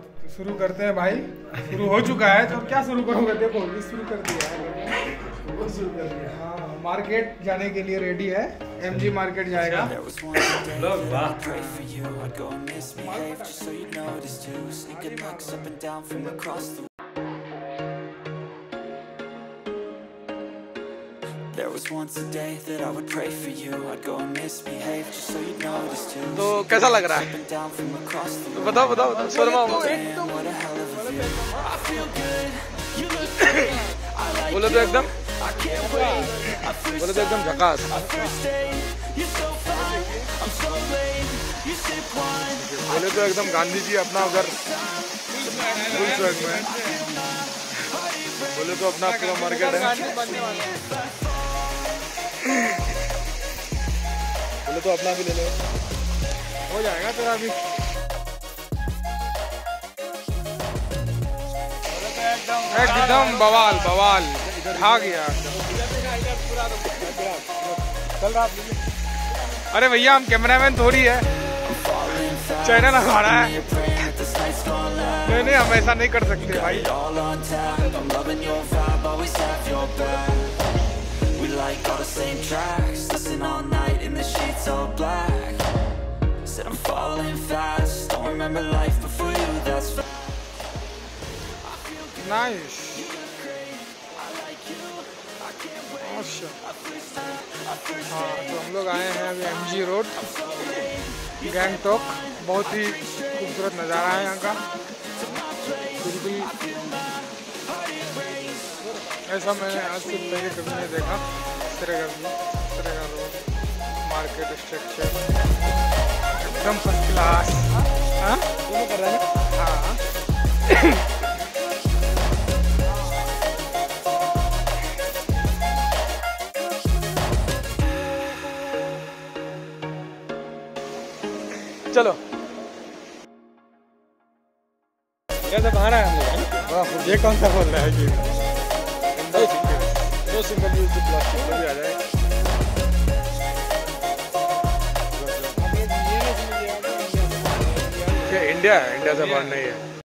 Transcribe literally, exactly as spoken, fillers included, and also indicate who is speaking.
Speaker 1: शुरू करते हैं भाई। शुरू हो चुका है तो क्या शुरू करूँगा, देखो ये शुरू कर दिया है, वो शुरू कर दिया। हाँ, मार्केट जाने के लिए रेडी है। एमजी मार्केट जाएगा। लोग वाह।
Speaker 2: There was once a day that I would pray for you. I'd go and misbehave just so you'd notice too.
Speaker 3: तो कैसा लग रहा है? तो बताओ बताओ बताओ। शर्मा बोलो तो एकदम बोलो तो एकदम झकास। बोले तो एकदम गांधी जी अपना उधर फुल स्वेग में। बोले तो अपना पूरा मार्केट है। बोले तो अपना भी ले लो, हो जाएगा तेरा भी। एकदम बवाल बवाल खा गया। चल रहा। अरे भैया हम कैमरामैन थोड़ी है, चैनल हमारा है। नहीं नहीं हम ऐसा नहीं कर सकते भाई। Like all the same tracks, listen all night in the sheets all black. Said I'm falling fast, don't remember life before you, that's nice. हाँ तो हम लोग आए हैं अभी एमजी रोड गैंगटॉक। बहुत ही खूबसूरत नज़ारा है यहाँ का। बिल्कुल ऐसा मैंने आज से पहले कभी नहीं देखा। इस तरह का व्यू, इस तरह का रोड, मार्केट स्ट्रक्चर एकदम फर्स्ट क्लास। हाँ दोनों कर रहे हैं। हाँ चलो कैसे बाहर आए हम लोग। ये कौन सा बोल रहा है कि दो सिंगल यूज प्लास्टिक भी आ जाए। इंडिया है, इंडिया से बाहर नहीं है।